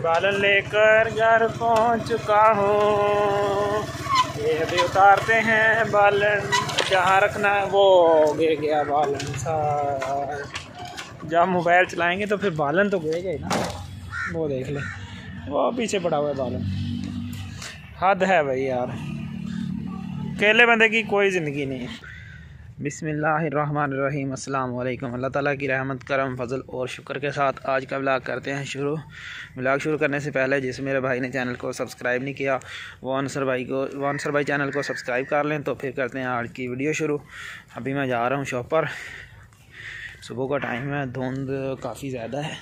बालन लेकर घर पहुंच चुका हूँ। ये अभी उतारते हैं बालन, जहाँ रखना है वो गिर गया बालन सारा। जब मोबाइल चलाएंगे तो फिर बालन तो गिरेगा ही ना। वो देख ले, वो पीछे पड़ा हुआ है बालन। हद है भाई यार, अकेले बंदे की कोई ज़िंदगी नहीं है। बिस्मिल्लाहिर्रहमानिर्रहीम, अस्सलाम वालेकुम। अल्लाह ताला की रहमत, करम, फजल और शुक्र के साथ आज का व्लॉग करते हैं शुरू। व्लॉग शुरू करने से पहले जिस मेरे भाई ने चैनल को सब्सक्राइब नहीं किया वो अनसर भाई चैनल को सब्सक्राइब कर लें। तो फिर करते हैं आज की वीडियो शुरू। अभी मैं जा रहा हूँ शॉप पर। सुबह का टाइम है, धुंध काफ़ी ज़्यादा है।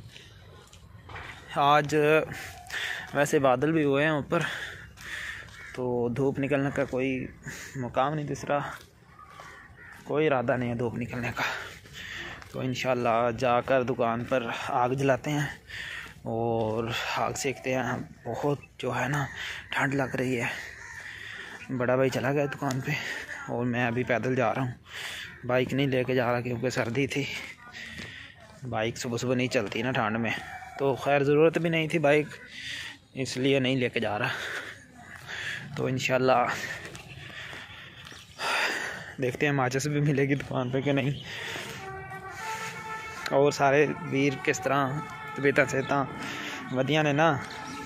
आज वैसे बादल भी हुए हैं ऊपर, तो धूप निकलने का कोई मुकाम नहीं दिख रहा, कोई इरादा नहीं है धूप निकलने का। तो इंशाल्लाह जाकर दुकान पर आग जलाते हैं और आग सेकते हैं। बहुत जो है ना ठंड लग रही है। बड़ा भाई चला गया दुकान पे और मैं अभी पैदल जा रहा हूँ। बाइक नहीं लेके जा रहा क्योंकि सर्दी थी। बाइक सुबह सुबह नहीं चलती ना ठंड में, तो खैर ज़रूरत भी नहीं थी बाइक, इसलिए नहीं लेके जा रहा। तो इंशाल्लाह देखते हैं माचिस भी मिलेगी दुकान पे कि नहीं, और सारे वीर किस तरह तबीयत सेहता वधिया ने ना।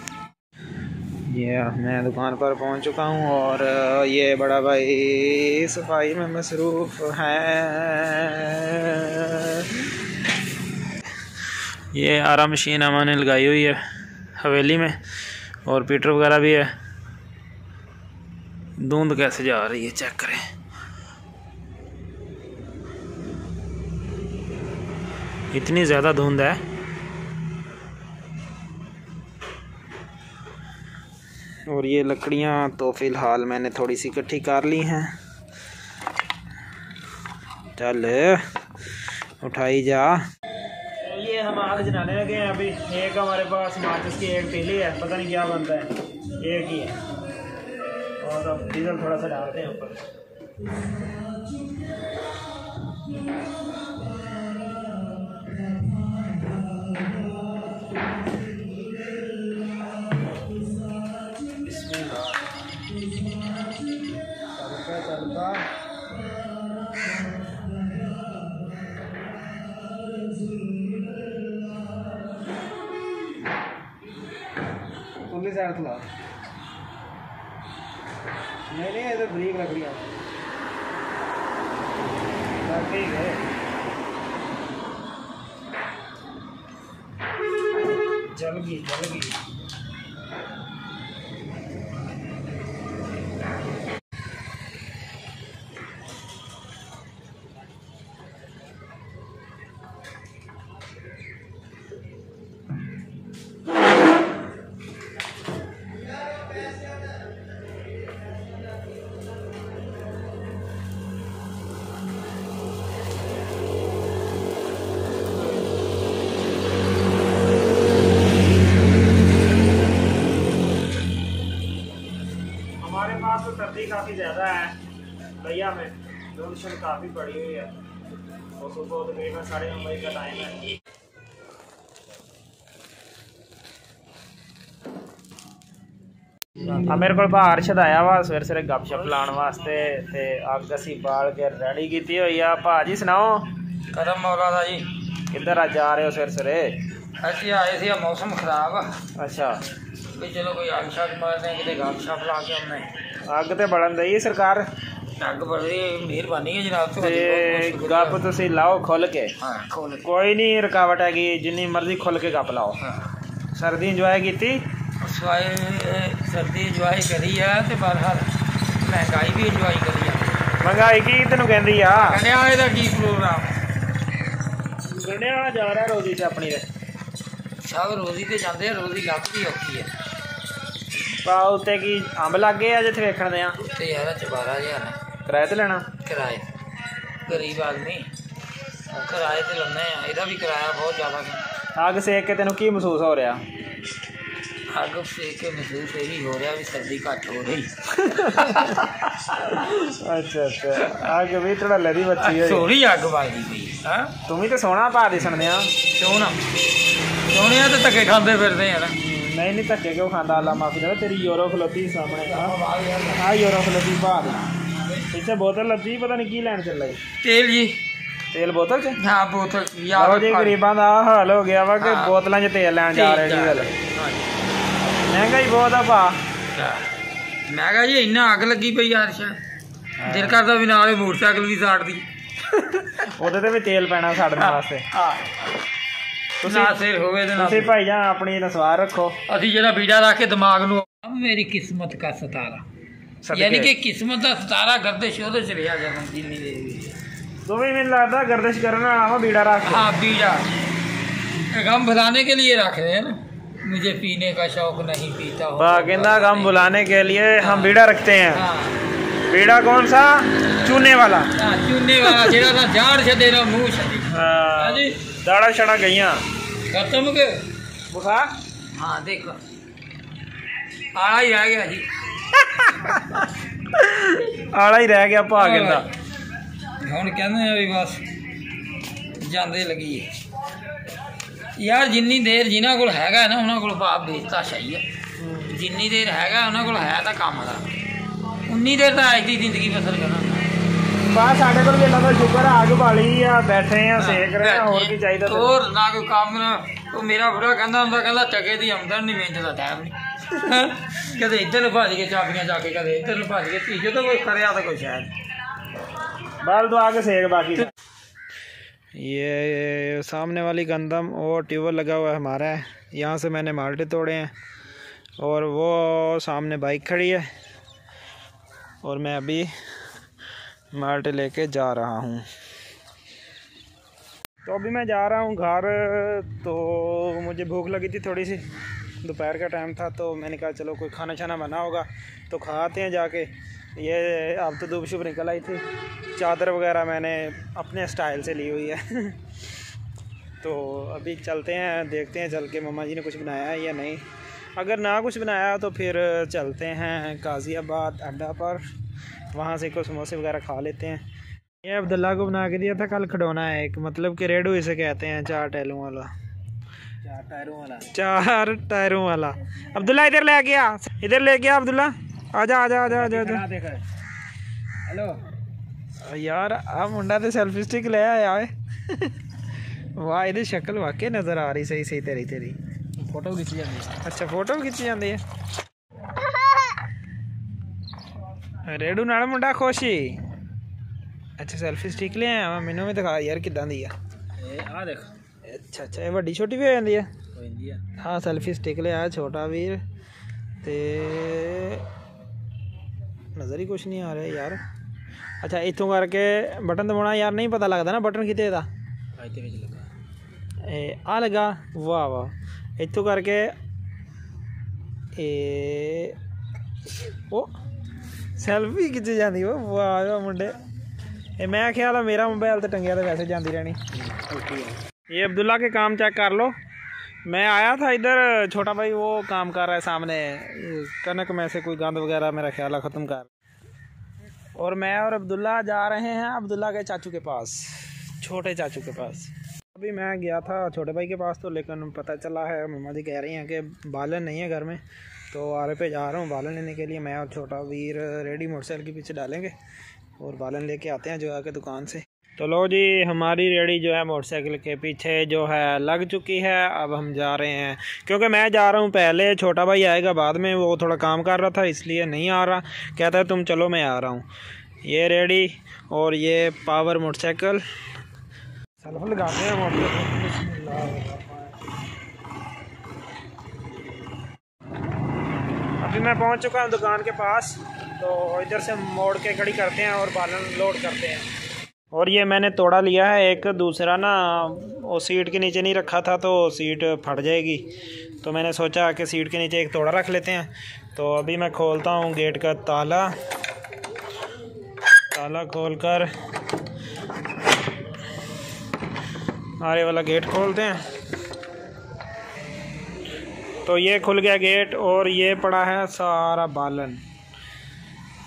ये मैं दुकान पर पहुंच चुका हूं और ये बड़ा भाई सफाई में मसरूफ़ है। ये आरा मशीन अमाने लगाई हुई है हवेली में, और पीटर वगैरह भी है। धुंध कैसे जा रही है चेक करें। इतनी ज़्यादा धुंध है। और ये लकड़ियाँ तो फ़िलहाल मैंने थोड़ी सी इकट्ठी कर ली हैं। चल उठाई जा। ये हम आग जलाने लगे हैं अभी। एक हमारे पास माचिस की एक तीली है, पता नहीं क्या बनता है, एक ही है। और अब डीजल थोड़ा सा डालते हैं ऊपर। तुल्ली साइड थला नहीं इधर ब्रीक लकड़ियाँ ठीक है। जल गई तो सर्दी काफ़ी ज़्यादा है भैया में, धुंध काफ़ी पड़ी हुई है। और सुबह तकरीबन 9:30 बजे का टाइम है। मेरे को हर्षद आया वा सवेरे सवेरे गपशप लाने वास्ते, ते अग असी बाल के रेडी की हुई है। भाजी सुनाओ। करम मौला दा जी। किधर आज जा रहे हो सवेरे सवेरे? ऐसे आए थे, मौसम खराब। अच्छा भी चलो कोई आग शाग मारते हैं, कि गपशप ला के हमने। अग तो बढ़न दी सरकार, अग बड़ी मेहरबानी है जनाब। गप तुसी लाओ खुल के। हाँ खोल, कोई नहीं रुकावट हैगी, जिन्नी मर्जी खुल के गप लाओ। हाँ। सर्दी इंजॉय की, सर्दी इंजॉय करी है, तो बहरहाल महंगाई भी इंजॉय करी है। महंगाई की तेन कहती आ गंढियाले का की प्रोग्राम? गंढियाला जा रहा रोजी से अपनी सब रोजी तो जाते, रोजी लभ भी औखी है। उत्ते की अंब लग गए जिथे वेखण दे उत्ते यार 12,000 किराए ते लेना। किराए गरीब आदमी किराए ते लेना है, ਇਹਦਾ भी किराया बहुत ज़्यादा। अग सेक के तेन की महसूस हो रहा? अग सेक के महसूस यही हो रहा भी सर्दी घट हो रही। अच्छा अग भी थोड़ा लदी बच्ची है, सोहनी अग बालदी पई। तुम भी तो सोहना पा दिसन दिया। सोहना सोने तो धक्के खाते फिरते हैं ना। नहीं नहीं धक्के क्यों खाता, अल्लाह माफी दे। तेरी यूरो खलोती सामने, हाँ यूरो खलोती बाहर पीछे बोतल लगी, पता नहीं की लैन चल रही। तेल जी, तेल बोतल च? हाँ बोतल यार जी गरीबां दा हाल हो गया वा कि बोतलों च तेल लैन जा रहे गल महंगाई बहुत आ भा। मैं कहा जी इन्ना अग लगी पई यार, दिल करदा भी नाल मोटरसाइकिल भी साड़ दी ਉਹਦੇ ਤੇ ਵੀ ਤੇਲ ਪੈਣਾ ਸਾੜਨ ਵਾਸਤੇ। ना सिर होवे ते ना ਤੁਸੀਂ ਭਾਈ ਜਾਨ ਆਪਣੀ ਨਸਵਾਰ ਰੱਖੋ। ਅਸੀਂ ਜਿਹੜਾ ਬੀੜਾ ਰੱਖ ਕੇ ਦਿਮਾਗ ਨੂੰ ਮੇਰੀ ਕਿਸਮਤ ਦਾ ਸਤਾਰਾ, यानी कि किस्मत का सतारा गर्दिश ਉਹਦੇ ਚ ਰਿਹਾ ਜਾਂਦਾ ਜਿੰਨੀ ਦੇ ਦੋਵੇਂ ਮੈਨੂੰ ਲੱਗਦਾ गर्दिश ਕਰਨ ਵਾਲਾ ਵਾ बीड़ा रख। हाँ बीड़ा गम भुलाने के लिए रख रहे हैं ना, मुझे पीने का शौक नहीं पीता हो। कहना गम भुलाने के लिए हम बीड़ा रखते हैं। बीड़ा कौन सा? चूने वाला। चूने वाला जेड़ा ना झाड़ छदे ना मुंह छदी। हां जी दाड़ा छड़ा गईया खत्म के बुखा। हां देखो आला ही रह गया जी आला ही रह गया भा कहंदा हुण कहंदे आ भी बस ਜਾਂਦੇ लगी यार जिन्नी देर जिन्हां कोल हैगा ना उन्हां कोल भाव बेचता सही है, जिन्नी देर हैगा उन्हां कोल है तां काम दा उन्नी देर तां अज दी जिंदगी बसर करना। बस साडे कोल भी अल्लाह दा शुक्र है, आग बाली आ बैठे हैं सेक रहे हैं, और की चाहिदा और ना कोई काम ना। तो मेरा बुढ़ा कहंदा हुंदा कहंदा टके दी आमदन नहीं मिहनत दा टाइम नहीं कदे इधर भज के चाबियां जाके कदे इधर भज के तीजो तो कोई करया तो कोई शायद बाल दो आगे सेक। बाकी ये सामने वाली गंदम और ट्यूबवेल लगा हुआ है हमारा है, यहाँ से मैंने माल्टे तोड़े हैं और वो सामने बाइक खड़ी है और मैं अभी माल्टे लेके जा रहा हूँ। तो अभी मैं जा रहा हूँ घर। तो मुझे भूख लगी थी थोड़ी सी, दोपहर का टाइम था, तो मैंने कहा चलो कोई खाना छाना बना होगा तो खाते हैं जाके। ये अब तो धूप शुभ निकल आई थी, चादर वगैरह मैंने अपने स्टाइल से ली हुई है तो अभी चलते हैं, देखते हैं चल के मम्मा जी ने कुछ बनाया है या नहीं। अगर ना कुछ बनाया तो फिर चलते हैं गाज़ियाबाद अड्डा पर, वहाँ से कुछ समोसे वगैरह खा लेते हैं। ये अब्दुल्ला को बना के दिया था कल खिडौना है एक, मतलब कि रेडू इसे कहते हैं, 4 टायरों वाला। 4 टायरों वाला। अब्दुल्ला इधर ले गया, इधर ले गया अब्दुल्ला, आजा आजा आजा आजा आजा। हेलो यार आ मुंडा तो सेल्फी स्टिक ले आया है वाह इहदी शक्ल वाकई नज़र आ रही सही सही तेरी तेरी फोटो खिंची जाती है। अच्छा फोटो खिंची जाती है। रेडू नाल मुंडा खुश ही। अच्छा सेल्फी स्टिक ले आया मैं, मैनू भी दिखा यार किदां दी है। आ देख अच्छा अच्छा ये वड्डी छोटी भी हो जाती है। हाँ सेल्फी स्टिक ले आया छोटा वीर, ते नज़र ही कुछ नहीं आ रहा है यार। अच्छा इतों करके बटन दबाना यार नहीं पता लगता ना बटन कितने दा आ लगा। वाह वाह इतों करके ओ सेल्फी खिंची जाती वो। वाह मुंडे मैं ख्याल है मेरा मोबाइल तो टंगिया तो वैसे जाती रहनी। ये अब्दुल्ला के काम चेक कर लो। मैं आया था इधर, छोटा भाई वो काम कर रहा है सामने कनक में से कोई गंद वगैरह मेरा ख्याल है ख़त्म कर, और मैं और अब्दुल्ला जा रहे हैं अब्दुल्ला के चाचू के पास, छोटे चाचू के पास। अभी मैं गया था छोटे भाई के पास तो, लेकिन पता चला है मम्मा जी कह रही हैं कि बालन नहीं है घर में, तो आरे पे जा रहा हूँ बालन लेने के लिए। मैं और छोटा वीर रेडी मोटरसाइकिल के पीछे डालेंगे और बालन लेके आते हैं जो आके दुकान से। तो लो जी हमारी रेडी जो है मोटरसाइकिल के पीछे जो है लग चुकी है। अब हम जा रहे हैं, क्योंकि मैं जा रहा हूँ पहले, छोटा भाई आएगा बाद में, वो थोड़ा काम कर रहा था इसलिए नहीं आ रहा, कहता है तुम चलो मैं आ रहा हूँ। ये रेडी और ये पावर मोटरसाइकिल सेल्फ लगाते हैं मोटरसाइकिल। अभी मैं पहुँच चुका हूँ दुकान के पास, तो इधर से मोड़ के खड़ी करते हैं और बालन लोड करते हैं। और ये मैंने तोड़ा लिया है एक, दूसरा ना वो सीट के नीचे नहीं रखा था तो सीट फट जाएगी, तो मैंने सोचा कि सीट के नीचे एक तोड़ा रख लेते हैं। तो अभी मैं खोलता हूँ गेट का ताला, ताला खोलकर आगे वाला गेट खोलते हैं। तो ये खुल गया गेट और ये पड़ा है सारा बालन,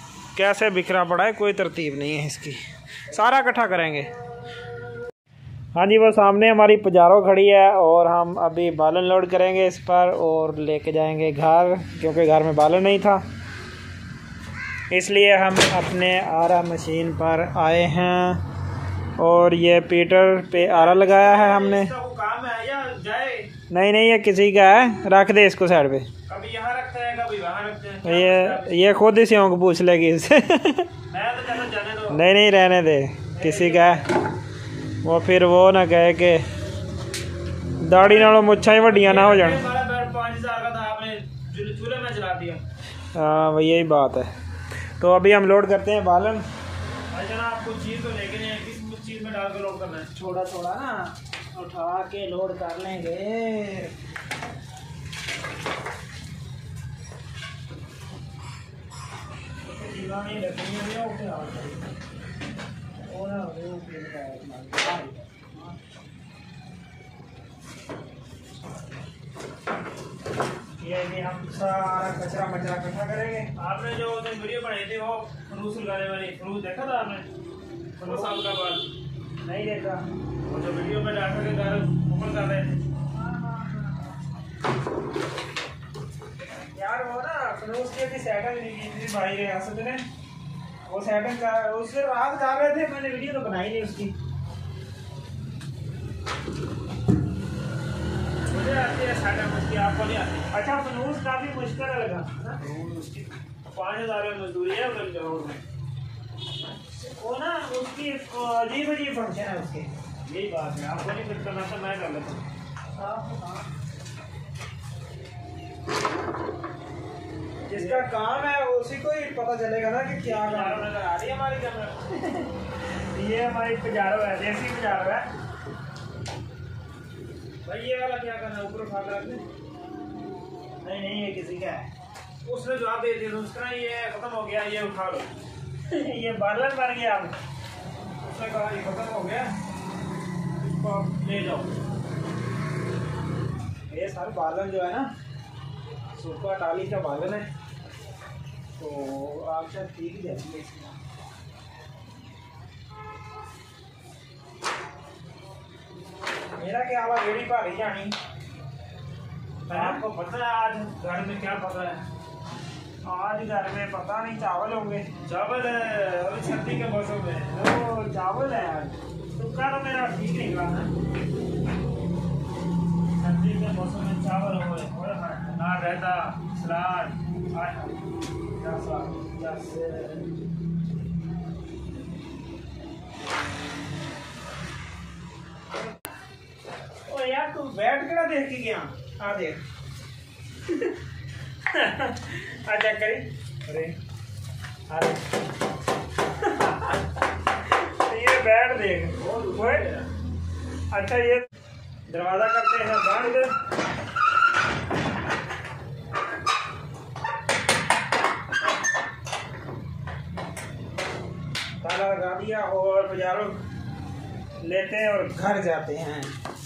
कैसे बिखरा पड़ा है, कोई तरतीब नहीं है इसकी, सारा इकट्ठा करेंगे। हाँ जी, वो सामने हमारी पजारो खड़ी है और हम अभी बालन लोड करेंगे इस पर और लेके जाएंगे घर, क्योंकि घर में बालन नहीं था, इसलिए हम अपने आरा मशीन पर आए हैं। और ये पीटर पे आरा लगाया है हमने। काम है या जाए? नहीं, ये किसी का है, रख दे इसको साइड पे। कभी यहाँ रखते हैं, कभी वहाँ रखते हैं। ये खुद ही को पूछ लेगी इससे। मैं तो चलो जाने दो। नहीं, रहने दे, किसी का है वो, फिर वो ना कहे कि दाढ़ी नालों मुच्छा ही वड्डियां ना हो जाए। 5,000 का था, आपने चूल्हे में चला दिया। हाँ, वही यही बात है। तो अभी हम लोड करते हैं बालन। अच्छा, आपको चीज़ तो लेके नहीं है, किस चीज़ में डाल के लोड करना है? थोड़ा थोड़ा ना उठा के लोड कर लेंगे। ये भी हम सारा कचरा मचरा इकट्ठा करेंगे। आपने जो वीडियो बनाई थी वो फरूस लगाने वाली, फरूस देखा था आपने? फरूस साहब का बाल नहीं देखा, वो जो वीडियो में डॉक्टर के घर ओपन कर रहे थे यार, वो ना फरूस की भी सेटिंग नहीं की थी भाई रियासत ने, वो सेटिंग कर उससे रात कर रहे थे, मैंने वीडियो तो बनाई नहीं उसकी। मुझे आती है सेटिंग उसकी, आपको नहीं आती। अच्छा, फनूस काफी मुश्किल लगा ना, 5,000 में मजदूरी है उधर जरूर में। वो ना उसकी अजीब फंक्शन है उसके। यही बात है, आपको नहीं फिट करना था, मैं कर लेता हूँ। जिसका काम है उसी को ही पता चलेगा ना कि क्या काम है। आ रही है हमारी कैमरा। ये हमारी पजारो है, देसी पजारो है भाई। ये वाला क्या करना है, ऊपर उठा कर रखना? नहीं, ये किसी का है। उसने जवाब दे दिया उसका, ये खत्म हो गया, ये उठा लो। ये बालन बन गया। उसने कहा ये खत्म हो गया, इसको आप ले जाओ। ये सारे बालन जो है ना, सुपर टाली का बालन है, तो आप शायद ठीक ही जाती है इसमें। मेरा क्या हुआ, रेडी भारी जानी। आपको पता है आज घर में क्या पता है? आज घर में पता नहीं, चावल होंगे। चावल है, अभी सर्दी के मौसम में। ओ, चावल है आज। तुक्का तो मेरा ठीक निकला ना। सर्दी के मौसम में चावल हो ना, रहता सलाद। ओ यार, तू बैठ के ना देख के गया। आ देख। अच्छा करी, अरे अरे ये बैठ देख। ओए, अच्छा ये दरवाजा करते हैं बंद। ताला लगा दिया और बाजारों लेते हैं और घर जाते हैं।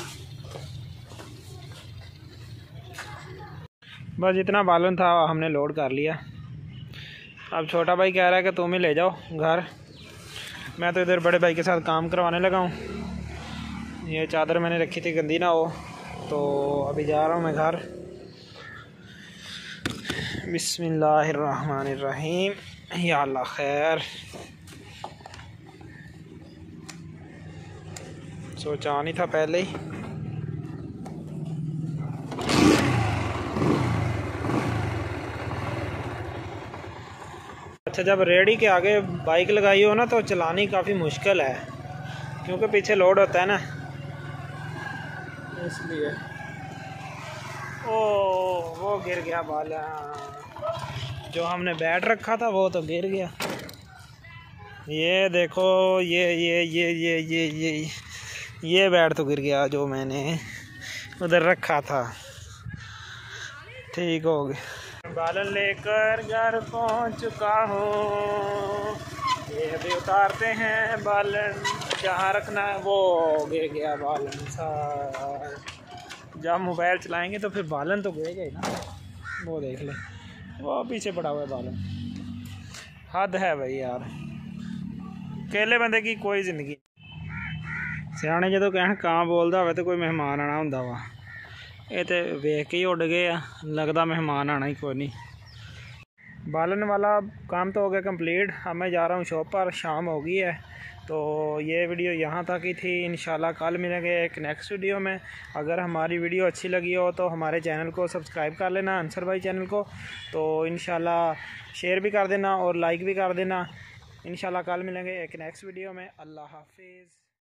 बस इतना बालन था, हमने लोड कर लिया। अब छोटा भाई कह रहा है कि तुम ही ले जाओ घर, मैं तो इधर बड़े भाई के साथ काम करवाने लगा हूँ। ये चादर मैंने रखी थी गंदी ना हो, तो अभी जा रहा हूँ मैं घर। बिस्मिल्लाहिर्रहमानिर्रहीम, या अल्लाह खैर। सोचा नहीं था पहले ही। अच्छा, जब रेडी के आगे बाइक लगाई हो ना तो चलानी काफ़ी मुश्किल है, क्योंकि पीछे लोड होता है ना, इसलिए। ओ, वो गिर गया बाला, जो हमने बैट रखा था वो तो गिर गया। ये देखो, ये बैट तो गिर गया जो मैंने उधर रखा था। ठीक हो गया। बालन लेकर घर पहुंच चुका हूँ। ये अभी उतारते हैं बालन, जहाँ रखना है। वो गिर गया बालन सारा। जब मोबाइल चलाएंगे तो फिर बालन तो गिरेगा ही ना। वो देख ले, वो पीछे पड़ा हुआ है बालन। हद है भाई यार, अकेले बंदे की कोई ज़िंदगी। ਸਿਆਣੇ ਜਦੋਂ ਕਹਿਣ ਕਾਂ ਬੋਲਦਾ ਹੋਵੇ ਤੇ ਕੋਈ ਮਹਿਮਾਨ ਆਣਾ ਹੁੰਦਾ ਵਾ। ਇਹ ਤੇ ਵੇਖ के ही उड़ गए आ, लगता मेहमान आना ही कोई नहीं। बालन वाला काम तो हो गया कंप्लीट। अब मैं जा रहा हूँ शॉप पर, शाम हो गई है। तो ये वीडियो यहाँ तक ही थी। इंशाल्लाह कल मिलेंगे एक नेक्स्ट वीडियो में। अगर हमारी वीडियो अच्छी लगी हो तो हमारे चैनल को सब्सक्राइब कर लेना, अंसर भाई चैनल को। तो इंशाल्लाह शेयर भी कर देना और लाइक भी कर देना। इंशाल्लाह कल मिलेंगे एक नेक्स्ट वीडियो में। अल्लाह हाफिज़।